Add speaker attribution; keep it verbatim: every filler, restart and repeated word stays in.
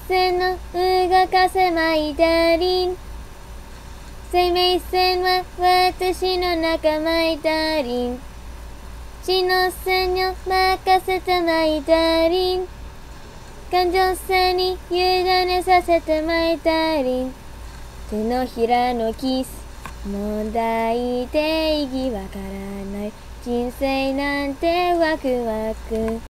Speaker 1: 線の動かせまいダーリン。生命線は私の仲間いダーリン。血の線を任せてまいダーリン。感情線に委ねさせてまいダーリン。手のひらのキス、問題定義わからない。人生なんてワクワク。